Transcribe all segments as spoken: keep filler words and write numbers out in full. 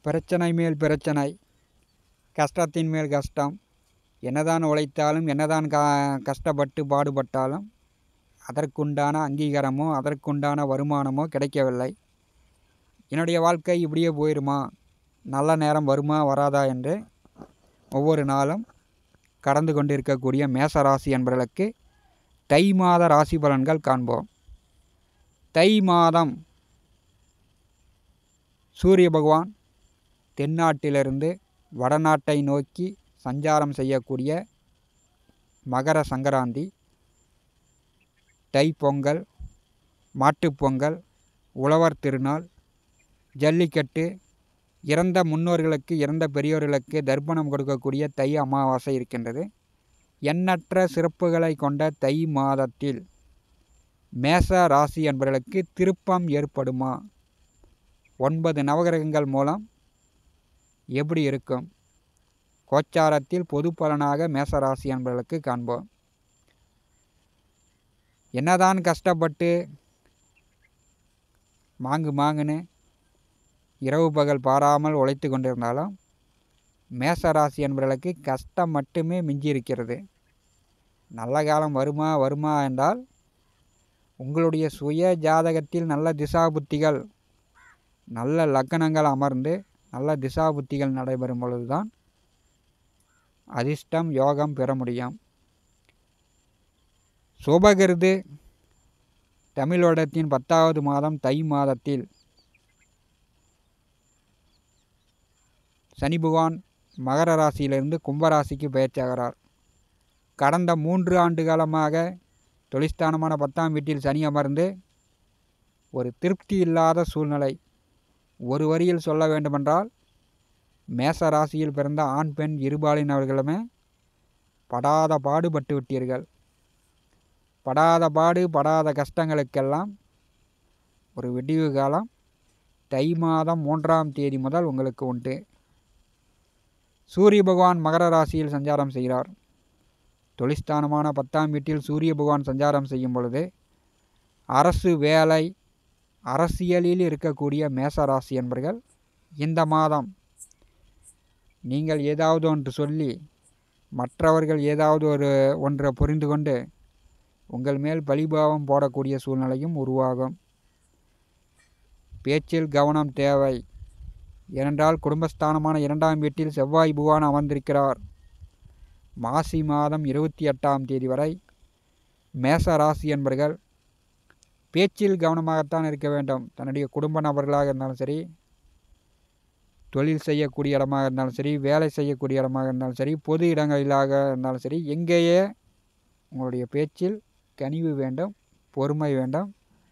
பிரச்சனை மேல் பிரச்சனை, கஷ்டத்தின் மேல் கஷ்டம். என்னதான் உழைத்தாலும் என்னதான் க கஷ்டப்பட்டு பாடுபட்டாலும் அதற்குண்டான அங்கீகாரமோ அதற்குண்டான வருமானமோ கிடைக்கவில்லை. என்னுடைய வாழ்க்கை இப்படியே போயிடுமா, நல்ல நேரம் வருமா வராதா என்று ஒவ்வொரு நாளும் கடந்து கொண்டிருக்கக்கூடிய மேசராசி என்பவர்களுக்கு தை மாத ராசி பலன்கள் காண்போம். தை மாதம் சூரிய பகவான் தென்னாட்டிலிருந்து வடநாட்டை நோக்கி சஞ்சாரம் செய்யக்கூடிய மகர சங்கராந்தி, தைப்பொங்கல், மாட்டுப்பொங்கல், உழவர் திருநாள், ஜல்லிக்கட்டு, இறந்த முன்னோர்களுக்கு இறந்த பெரியோர்களுக்கு தர்ப்பணம் கொடுக்கக்கூடிய தை அமாவாசை இருக்கின்றது. எண்ணற்ற சிறப்புகளை கொண்ட தை மாதத்தில் மேச ராசி என்பவர்களுக்கு திருப்பம் ஏற்படுமா? ஒன்பது நவகிரகங்கள் மூலம் எப்படி இருக்கும்? கோச்சாரத்தில் பொது பலனாக மேசராசி என்பவர்களுக்கு காண்போம். என்னதான் கஷ்டப்பட்டு மாங்கு மாங்குன்னு இரவு பகல் பாராமல் உழைத்து கொண்டிருந்தாலும் மேசராசி என்பவர்களுக்கு கஷ்டம் மட்டுமே மிஞ்சி இருக்கிறது. நல்ல காலம் வருமா வருமா என்றால் உங்களுடைய சுய ஜாதகத்தில் நல்ல திசாபுத்திகள், நல்ல லக்னங்கள் அமர்ந்து நல்ல திசாபுத்திகள் நடைபெறும் பொழுதுதான் அதிர்ஷ்டம் யோகம் பெற முடியும். சுபகிருது தமிழ் வருடத்தின் பத்தாவது மாதம் தை மாதத்தில் சனி பகவான் மகர ராசியிலிருந்து கும்பராசிக்கு பெயர்ச்சாகிறார். கடந்த மூன்று ஆண்டு காலமாக தொழிற்ஸ்தானமான பத்தாம் வீட்டில் சனி அமர்ந்து ஒரு திருப்தி இல்லாத சூழ்நிலை. ஒரு வரியில் சொல்ல வேண்டுமென்றால் மேச ராசியில் பிறந்த ஆண் பெண் இருபாலினவர்களுமே படாத பாடுபட்டு விட்டீர்கள். படாத பாடு படாத கஷ்டங்களுக்கெல்லாம் ஒரு விடிவு காலம் தை மாதம் மூன்றாம் தேதி முதல் உங்களுக்கு உண்டு. சூரிய பகவான் மகர ராசியில் சஞ்சாரம் செய்கிறார். தொழிற்ஸ்தானமான பத்தாம் வீட்டில் சூரிய பகவான் சஞ்சாரம் செய்யும் பொழுது அரசு வேலை, அரசியலில் இருக்கக்கூடிய மேசராசி என்பர்கள் இந்த மாதம் நீங்கள் ஏதாவது ஒன்று சொல்லி மற்றவர்கள் ஏதாவது ஒரு ஒன்றை புரிந்து கொண்டு உங்கள் மேல் பழிபாவம் போடக்கூடிய சூழ்நிலையும் உருவாகும். பேச்சில் கவனம் தேவை. ஏனென்றால் குடும்பஸ்தானமான இரண்டாம் வீட்டில் செவ்வாய் பகவான் அமர்ந்திருக்கிறார். மாசி மாதம் இருபத்தி எட்டாம் தேதி வரை மேச ராசி என்பர்கள் பேச்சில் கவனமாகத்தான் இருக்க வேண்டும். தன்னுடைய குடும்ப நபர்களாக இருந்தாலும் சரி, தொழில் செய்யக்கூடிய இடமாக இருந்தாலும் சரி, வேலை செய்யக்கூடிய இடமாக இருந்தாலும் சரி, பொது இடங்களிலாக இருந்தாலும் சரி, எங்கேயே உங்களுடைய பேச்சில் கனிவு வேண்டும், பொறுமை வேண்டும்.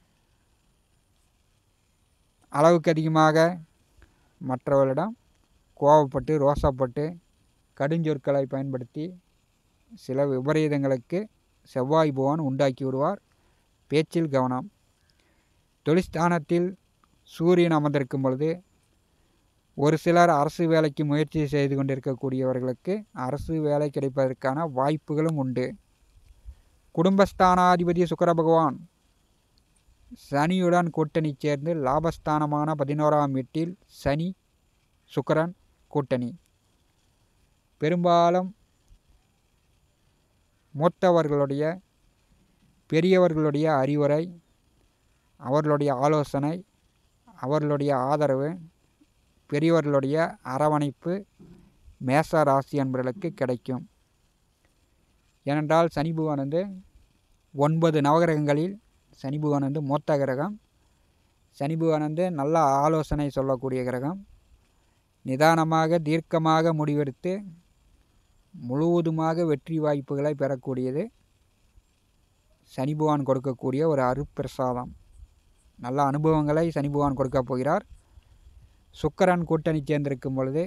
அளவுக்கு அதிகமாக மற்றவர்களிடம் கோபப்பட்டு ரோசப்பட்டு கடுஞ்சொற்களை பயன்படுத்தி சில விபரீதங்களுக்கு செவ்வாய் பகவான் உண்டாக்கி விடுவார். பேச்சில் கவனம். தொழிற்ஸ்தானத்தில் சூரியன் அமர்ந்திருக்கும் பொழுது ஒரு சிலர் அரசு வேலைக்கு முயற்சி செய்து கொண்டிருக்கக்கூடியவர்களுக்கு அரசு வேலை கிடைப்பதற்கான வாய்ப்புகளும் உண்டு. குடும்பஸ்தானாதிபதி சுக்கிர பகவான் சனியுடன் கூட்டணி சேர்ந்து லாபஸ்தானமான பதினோராம் வீட்டில் சனி சுக்கிரன் கூட்டணி. பெரும்பாலும் மூத்தவர்களுடைய பெரியவர்களுடைய அறிவுரை, அவர்களுடைய ஆலோசனை, அவர்களுடைய ஆதரவு, பெரியவர்களுடைய அரவணைப்பு மேச ராசி என்பவர்களுக்கு கிடைக்கும். ஏனென்றால் சனி பகவான் வந்து ஒன்பது நவகிரகங்களில் சனி பகவான் வந்து மூத்த கிரகம். சனி பகவான் வந்து நல்ல ஆலோசனை சொல்லக்கூடிய கிரகம். நிதானமாக தீர்க்கமாக முடிவெடுத்து முழுவதுமாக வெற்றி வாய்ப்புகளை பெறக்கூடியது சனி பகவான் கொடுக்கக்கூடிய ஒரு அருப்பிரசாதம். நல்ல அனுபவங்களை சனி பகவான் கொடுக்க போகிறார். சுக்கிரன் கூட்டணி சேர்ந்திருக்கும் பொழுது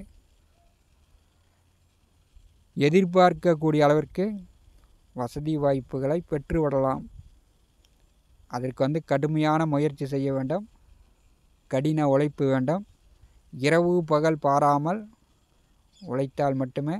எதிர்பார்க்கக்கூடிய அளவிற்கு வசதி வாய்ப்புகளை பெற்றுவிடலாம். அதற்கு வந்து கடுமையான முயற்சி செய்ய வேண்டும், கடின உழைப்பு வேண்டும். இரவு பகல் பாராமல் உழைத்தால் மட்டுமே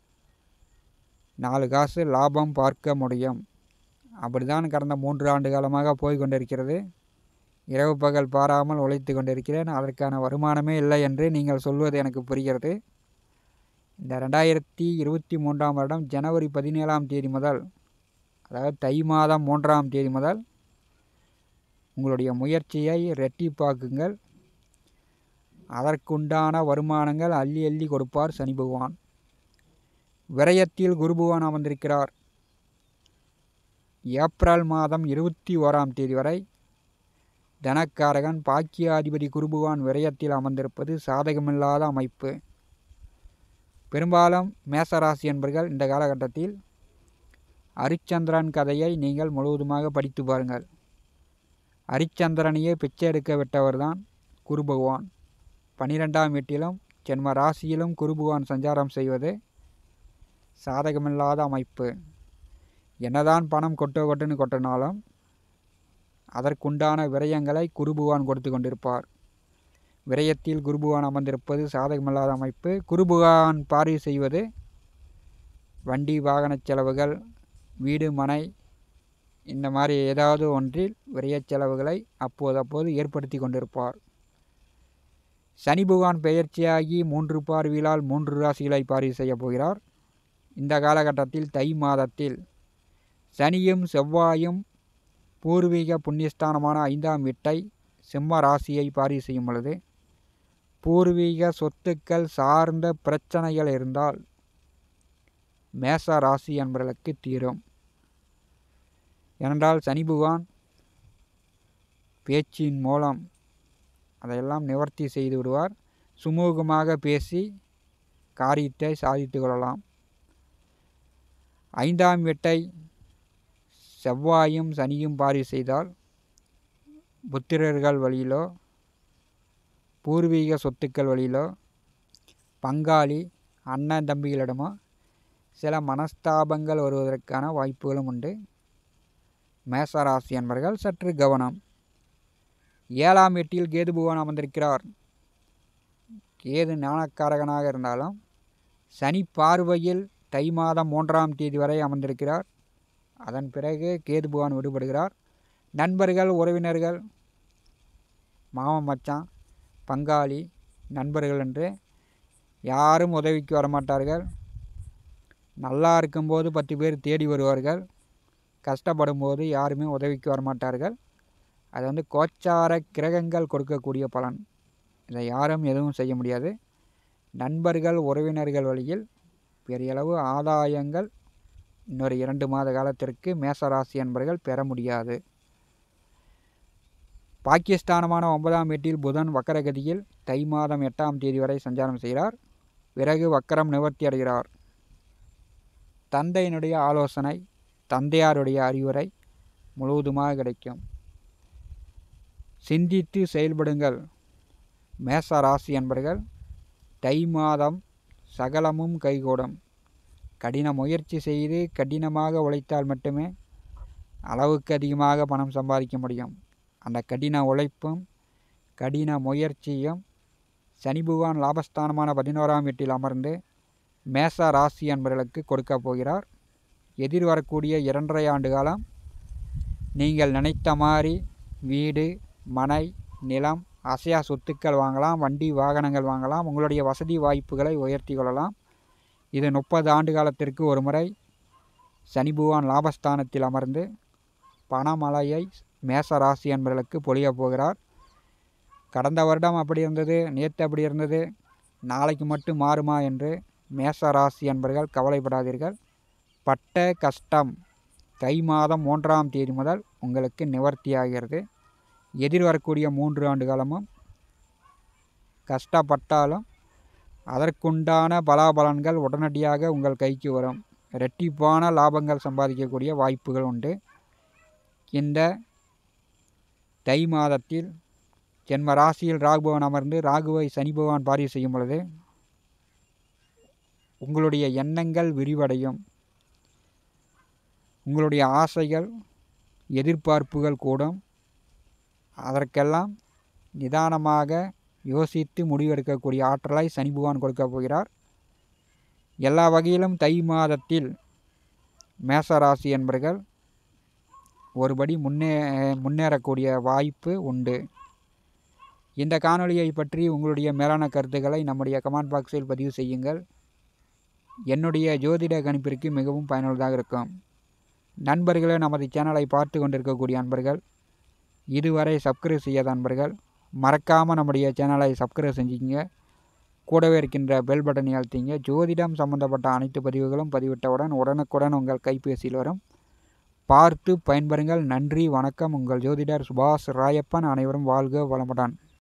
நாலு காசு லாபம் பார்க்க முடியும். அப்படிதான் கடந்த மூன்று ஆண்டு காலமாக போய் கொண்டிருக்கிறது. இரவு பகல் பாராமல் உழைத்து கொண்டிருக்கிறேன், அதற்கான வருமானமே இல்லை என்று நீங்கள் சொல்வது எனக்கு புரிகிறது. இந்த ரெண்டாயிரத்தி இருபத்தி மூன்றாம் வருடம் ஜனவரி பதினேழாம் தேதி முதல், அதாவது தை மாதம் மூன்றாம் தேதி முதல் உங்களுடைய முயற்சியை இரட்டிப்பாக்குங்கள். அதற்குண்டான வருமானங்கள் அள்ளி அள்ளி கொடுப்பார் சனி பகவான். விரயத்தில் குரு பகவான் அமர்ந்திருக்கிறார். ஏப்ரல் மாதம் இருபத்தி ஓராம் தேதி வரை தனக்காரகன் பாக்கியாதிபதி குரு பகவான் விரயத்தில் அமர்ந்திருப்பது சாதகமில்லாத அமைப்பு. பெரும்பாலும் மேசராசி என்பர்கள் இந்த காலகட்டத்தில் ஹரிச்சந்திரன் கதையை நீங்கள் முழுவதுமாக படித்து பாருங்கள். ஹரிச்சந்திரனையே பிச்சை எடுக்க விட்டவர்தான் குரு பகவான். பனிரெண்டாம் வீட்டிலும் ஜென்ம ராசியிலும் குரு பகவான் சஞ்சாரம் செய்வது சாதகமில்லாத அமைப்பு. என்னதான் பணம் கொட்ட கொட்டுன்னு கொட்டினாலும் அதற்குண்டான விரயங்களை குரு பகவான் கொடுத்து கொண்டிருப்பார். விரயத்தில் குரு பகவான் அமர்ந்திருப்பது சாதகமில்லாத அமைப்பு. குரு பகவான் பார்வை செய்வது வண்டி வாகன செலவுகள், வீடு மனை, இந்த மாதிரி ஏதாவது ஒன்றில் விரய செலவுகளை அப்போது அப்போது ஏற்படுத்தி கொண்டிருப்பார். சனி பகவான் பெயர்ச்சியாகி மூன்று பார்வையால் மூன்று ராசிகளை பார்வை செய்ய போகிறார். இந்த காலகட்டத்தில் தை மாதத்தில் சனியும் செவ்வாயும் பூர்வீக புண்ணியஸ்தானமான ஐந்தாம் வீட்டை சிம்ம ராசியை பார்வை செய்யும் பொழுது பூர்வீக சொத்துக்கள் சார்ந்த பிரச்சனைகள் இருந்தால் மேச ராசி என்பவர்களுக்கு தீரும். ஏனென்றால் சனி பகவான் பேச்சின் மூலம் அதையெல்லாம் நிவர்த்தி செய்து விடுவார். சுமூகமாக பேசி காரியத்தை சாதித்து கொள்ளலாம். ஐந்தாம் வீட்டை செவ்வாயும் சனியும் பார்வை செய்தால் புத்திரர்கள் வழியிலோ பூர்வீக சொத்துக்கள் வழியிலோ பங்காளி அண்ணன் தம்பிகளிடமோ சில மனஸ்தாபங்கள் வருவதற்கான வாய்ப்புகளும் உண்டு. மேசராசி என்பவர்கள் சற்று கவனம். ஏழாம் வீட்டில் கேது பகவான் அமர்ந்திருக்கிறார். கேது ஞானக்காரகனாக இருந்தாலும் சனி பார்வையில் தை மாதம் மூன்றாம் தேதி வரை அமர்ந்திருக்கிறார். அதன் பிறகு கேது பகவான் விடுபடுகிறார். நண்பர்கள், உறவினர்கள், மாமன் மச்சான், பங்காளி, நண்பர்கள் என்று யாரும் உதவிக்கு வரமாட்டார்கள். நல்லா இருக்கும்போது பத்து பேர் தேடி வருவார்கள், கஷ்டப்படும் போது யாருமே உதவிக்கு வரமாட்டார்கள். அது வந்து கோச்சார கிரகங்கள் கொடுக்கக்கூடிய பலன். இதை யாரும் எதுவும் செய்ய முடியாது. நண்பர்கள், உறவினர்கள் வழியில் பெரியளவு ஆதாயங்கள் இன்னொரு இரண்டு மாத காலத்திற்கு மேசராசி என்பவர்கள் பெற முடியாது. பாகிஸ்தானமான ஒன்பதாம் வீட்டில் புதன் வக்கரகதியில் தை மாதம் எட்டாம் தேதி வரை சஞ்சாரம் செய்கிறார். பிறகு வக்கரம் நிவர்த்தி அடைகிறார். தந்தையினுடைய ஆலோசனை, தந்தையாருடைய அறிவுரை முழுவதுமாக கிடைக்கும். சிந்தித்து செயல்படுங்கள் மேச ராசி என்பவர்கள். தை மாதம் சகலமும் கைகூடும். கடின முயற்சி செய்து கடினமாக உழைத்தால் மட்டுமே அளவுக்கு அதிகமாக பணம் சம்பாதிக்க முடியும். அந்த கடின உழைப்பும் கடின முயற்சியும் சனி பகவான் லாபஸ்தானமான பதினோராம் வீட்டில் அமர்ந்து மேச ராசி என்பவர்களுக்கு கொடுக்க போகிறார். எதிர்வரக்கூடிய இரண்டரை ஆண்டு காலம் நீங்கள் நினைத்த மாதிரி வீடு, மனை, நிலம், அசையா சொத்துக்கள் வாங்கலாம், வண்டி வாகனங்கள் வாங்கலாம், உங்களுடைய வசதி வாய்ப்புகளை உயர்த்தி கொள்ளலாம். இது முப்பது ஆண்டு காலத்திற்கு ஒரு முறை சனி பகவான் லாபஸ்தானத்தில் அமர்ந்து பணமழையை மேச ராசி என்பவர்களுக்கு பொழிய போகிறார். கடந்த வருடம் அப்படி இருந்தது, நேற்று அப்படி இருந்தது, நாளைக்கு மட்டும் மாறுமா என்று மேச ராசி என்பவர்கள் கவலைப்படாதீர்கள். பட்ட கஷ்டம் தை மாதம் மூன்றாம் தேதி முதல் உங்களுக்கு நிவர்த்தியாகிறது. எதிர்வரக்கூடிய மூன்று ஆண்டு காலமும் கஷ்டப்பட்டாலும் அதற்குண்டான பலாபலன்கள் உடனடியாக உங்கள் கைக்கு வரும். இரட்டிப்பான லாபங்கள் சம்பாதிக்கக்கூடிய வாய்ப்புகள் உண்டு. இந்த தை மாதத்தில் ஜென்ம ராசியில் ராகு பகவான் அமர்ந்து ராகுவை சனி பகவான் பார்வை செய்யும் பொழுது உங்களுடைய எண்ணங்கள் விரிவடையும். உங்களுடைய ஆசைகள், எதிர்பார்ப்புகள் கூடும். அதற்கெல்லாம் நிதானமாக யோசித்து முடிவெடுக்கக்கூடிய ஆற்றலை சனி பகவான் கொடுக்க போகிறார். எல்லா வகையிலும் தை மாதத்தில் மேசராசி என்பவர்கள் ஒருபடி முன்னே முன்னேறக்கூடிய வாய்ப்பு உண்டு. இந்த காணொளியை பற்றி உங்களுடைய மேலான கருத்துக்களை நம்முடைய கமெண்ட் பாக்ஸில் பதிவு செய்யுங்கள். என்னுடைய ஜோதிட கணிப்பிற்கு மிகவும் பயனுள்ளதாக இருக்கும். நண்பர்களே, நமது சேனலை பார்த்து கொண்டிருக்கக்கூடிய நண்பர்கள், இதுவரை சப்ஸ்கிரைப் செய்யாத நண்பர்கள் மறக்காமல் நம்முடைய சேனலை சப்ஸ்கிரைப் செஞ்சுக்கிங்க. கூடவே இருக்கின்ற பெல் பட்டனை அழுத்திங்க. ஜோதிடம் சம்பந்தப்பட்ட அனைத்து பதிவுகளும் பதிவிட்டவுடன் உடனுக்குடன் உங்கள் கைபேசியில் வரும். பார்த்து பயன்பெறுங்கள். நன்றி, வணக்கம். உங்கள் ஜோதிடர் சுபாஷ் ராயப்பன். அனைவரும் வாழ்க வளமுடன்.